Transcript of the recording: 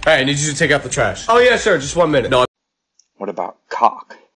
Hey, I need you to take out the trash. Oh yeah, sure, just 1 minute. No. What about cock?